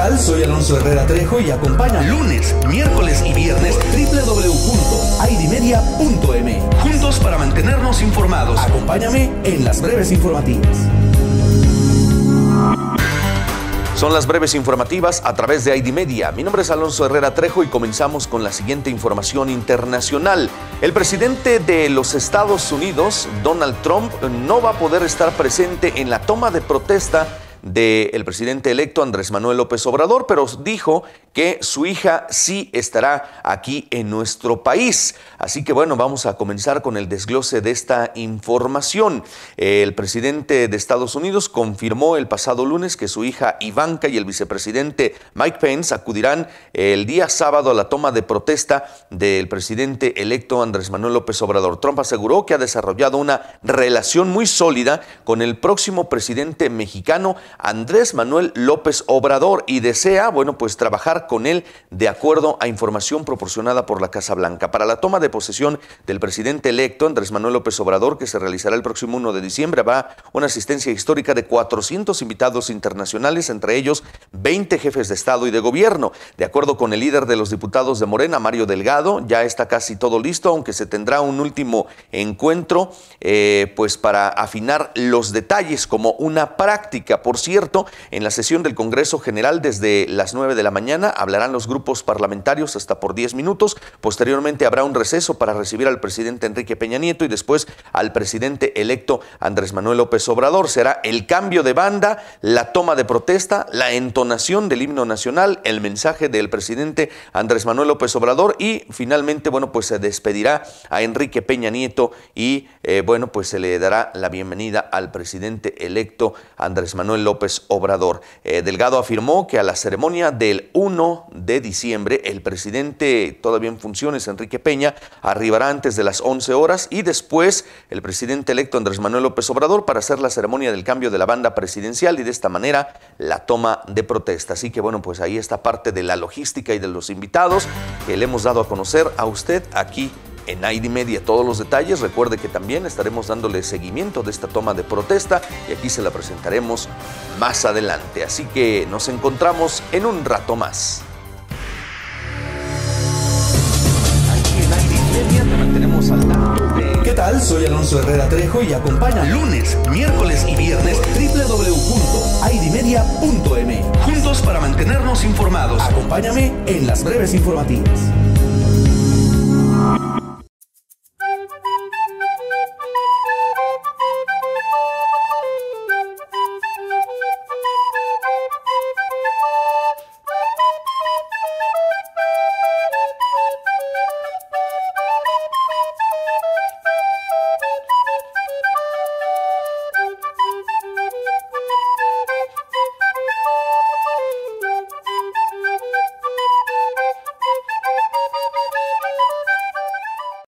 tal? Soy Alonso Herrera Trejo y acompaña lunes, miércoles y viernes www.idmedia.m. Juntos para mantenernos informados. Acompáñame en las breves informativas. Son las breves informativas a través de ID Media. Mi nombre es Alonso Herrera Trejo y comenzamos con la siguiente información internacional. El presidente de los Estados Unidos, Donald Trump, no va a poder estar presente en la toma de protesta del presidente electo Andrés Manuel López Obrador, pero dijo que su hija sí estará aquí en nuestro país. Así que bueno, vamos a comenzar con el desglose de esta información. El presidente de Estados Unidos confirmó el pasado lunes que su hija Ivanka y el vicepresidente Mike Pence acudirán el día sábado a la toma de protesta del presidente electo Andrés Manuel López Obrador. Trump aseguró que ha desarrollado una relación muy sólida con el próximo presidente mexicano Andrés Manuel López Obrador y desea, pues trabajar con él de acuerdo a información proporcionada por la Casa Blanca. Para la toma de posesión del presidente electo Andrés Manuel López Obrador, que se realizará el próximo 1 de diciembre, habrá una asistencia histórica de 400 invitados internacionales, entre ellos 20 jefes de Estado y de Gobierno. De acuerdo con el líder de los diputados de Morena, Mario Delgado, ya está casi todo listo, aunque se tendrá un último encuentro para afinar los detalles como una práctica. Por cierto, en la sesión del Congreso General desde las 9 de la mañana hablarán los grupos parlamentarios hasta por 10 minutos. Posteriormente habrá un receso para recibir al presidente Enrique Peña Nieto y después al presidente electo Andrés Manuel López Obrador. Será el cambio de banda, la toma de protesta, la entonación del himno nacional, el mensaje del presidente Andrés Manuel López Obrador y finalmente, se despedirá a Enrique Peña Nieto y, se le dará la bienvenida al presidente electo Andrés Manuel López Obrador. Delgado afirmó que a la ceremonia del 1 de diciembre, el presidente todavía en funciones, Enrique Peña, arribará antes de las 11 horas y después el presidente electo Andrés Manuel López Obrador para hacer la ceremonia del cambio de la banda presidencial y de esta manera la toma de protesta. Así que ahí está parte de la logística y de los invitados que le hemos dado a conocer a usted aquí en ID Media. Todos los detalles, recuerde que también estaremos dándole seguimiento de esta toma de protesta y aquí se la presentaremos más adelante. Así que nos encontramos en un rato más. Aquí en ID Media te mantenemos al tanto de... ¿Qué tal? Soy Alonso Herrera Trejo y acompaña lunes, miércoles y viernes www.idmedia.m. Juntos para mantenernos informados. Acompáñame en las breves informativas.